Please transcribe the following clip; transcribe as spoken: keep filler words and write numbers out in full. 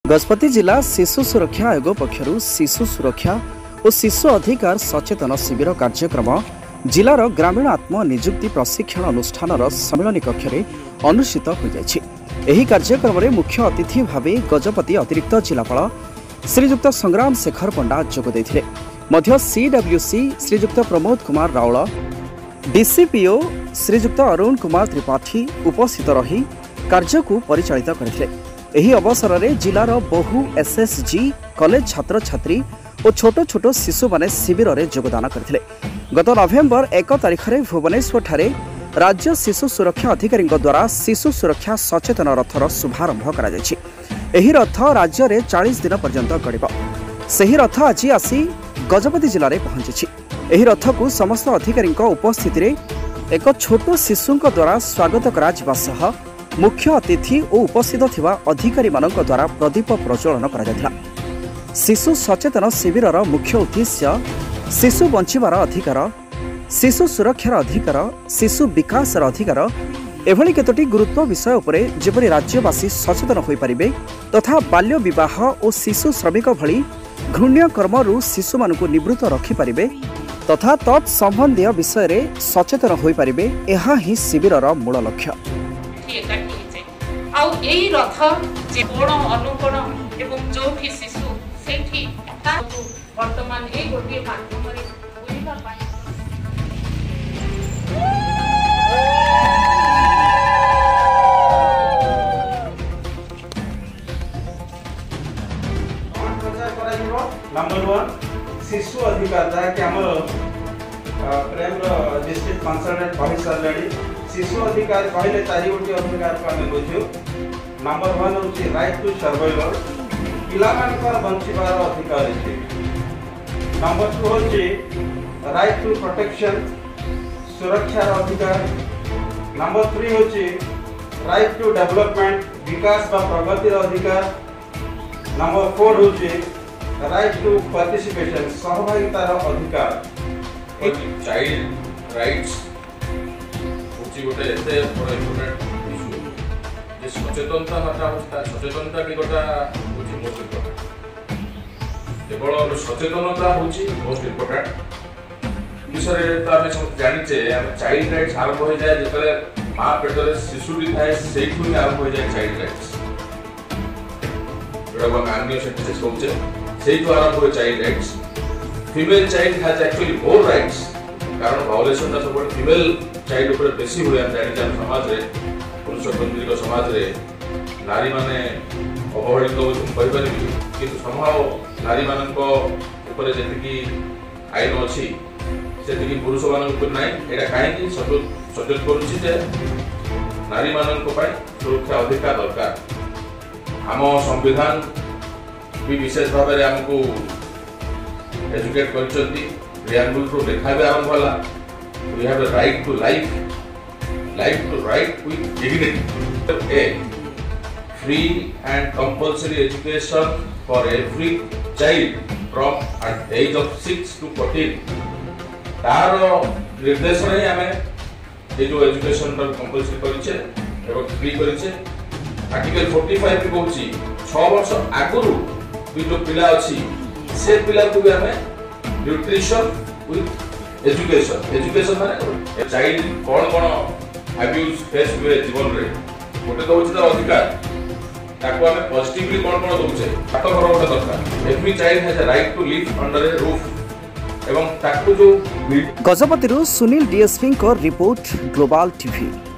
गजपति जिला शिशु सुरक्षा आयोग पक्षर शिशु सुरक्षा और शिशु अधिकार सचेतन शिविर कार्यक्रम जिलार ग्रामीण आत्म निजुक्ति प्रशिक्षण अनुष्ठान सम्मिलन कक्ष में अनुष्ठित हो कार्यक्रम में मुख्य अतिथि भाव गजपति अतिरिक्त जिलापाल श्रीजुक्त संग्राम शेखर पंडा जोगद सीडब्ल्यूसी श्रीजुक्त प्रमोद कुमार राउल डीसीपीओ श्रीजुक्त अरुण कुमार त्रिपाठी उपस्थित रही कार्य को परिचालित करते। एही अवसर में जिलार बहु एसएसजी कॉलेज छात्र छात्री और छोट छोट शिशु माने शिविर में योगदान करते। गत नवेम्बर एक तारिख में भुवनेश्वर ठारे राज्य शिशु सुरक्षा अधिकारी द्वारा शिशु सुरक्षा सचेतन रथर शुभारंभ कर रथ राज्य में चालीस दिन पर्यंत गड़ब। सही रथ आज आसी गजपति जिले में पहुंची। एही रथ को समस्त अधिकारी उपस्थित एक छोट शिशु द्वारा स्वागत करा मुख्य अतिथि और उपस्थित थिबा अधिकारी मानक द्वारा प्रदीप प्रज्वलन करा। शिशु सचेतन शिविर मुख्य उद्देश्य शिशु बंचिबार अधिकार, शिशु सुरक्षार अधिकार, शिशु विकासर अधिकार एभली केतोटी गुरुत्व विषय उपरे जेपरि राज्यवासी सचेतन होई परिबे तथा बाल्य विवाह और शिशु श्रमिक भली घृण्य कर्मरू शिशु मानकु निवृत्त रखि परिबे तथा तत् संबंधी विषय रे सचेतन होई परिबे एहा ही शिविरर मूल लक्ष्य। आउ एई रथ जे कोण अनुकोण एवं जोठी शिशु सेठी ताकू वर्तमान ए गोटे माध्यम रे बुझिबा पाए नंबर वन शिशु अधिकार जहाँकि आमर प्रेम डिस्ट्रिक्ट कंसल्टेंट कही सारे शिशु अधिकार कहले चारि गोटी अधिकार को आम बुझू। नंबर वन हूँ राइट टू सर्वाइवल पिलामानकर बंचिबार अधिकार अच्छे। नंबर टू हूँ राइट टू प्रोटेक्शन सुरक्षार अधिकार। नंबर थ्री हूँ राइट टू डेवलपमेंट विकास बा प्रगतिर अधिकार। नंबर फोर हूँ राइट टू पार्टिसिपेशन सहभागितार अधिकार। चाइल्ड राइट्स गोटे एते बड़ इम्पोर्टेंट इश्यू जे सचेतनता मात्रा होता सचेतनता टिकटा होची मोस्ट इम्पोर्टेंट। केवल सचेतनता होची मोस्ट इम्पोर्टेंट विषय तो आम सब जानिचे चाइल्ड राइट्स आरंभ हो जाए जितने माँ पेटर शिशुटी थाए से आरंभ हो जाए चाइल्ड राइट्स जोटा आर्मी सेंटेंस कहूचे से आरंभ हो child rights. Female child has actually more rights कारण वायोलेशन सब फीमेल चाइल्ड ऊपर बेसी हुए जानी समाज रे पुरुष केन्द्रिक समाज रे नारी माने अवहेलित कहीपर किंतु संभाव नारी मान ऊपर जी आईन अच्छी से पुरुष मान ना यहाँ कहीं सचेत करुचे नारी मान सुरक्षा अधिकार दरकार। आम संविधान भी विशेष भाव में आमको एजुकेट करछंती प्रियम्बल रो लेखा भी आरंभ होला। We have a right to life, life to right with dignity. A free and compulsory education for every child from at age of six to fourteen. तार निर्देश नहीं हमें ये जो एजुकेशन का कंपलसरी करिचे एवं फ्री करिचे। आर्टिकल पैंतालीस भी कहूची छह वर्ष आगुरु भी जो पिला अच्छी से पिला को भी हमें न्यूट्रिशन विथ एजुकेशन एजुकेशन माने चाइल्ड कौन कौन अब्यूज फेस हुए जीवन रे गोटे तो होची अधिकार ताको हमें पॉजिटिवली कौन कौन दोचे ताको घर गोटे दरकार। Every child has a right to live under a roof एवं ताको जो गजपति सुनील डीएसपी को रिपोर्ट ग्लोबल टीवी।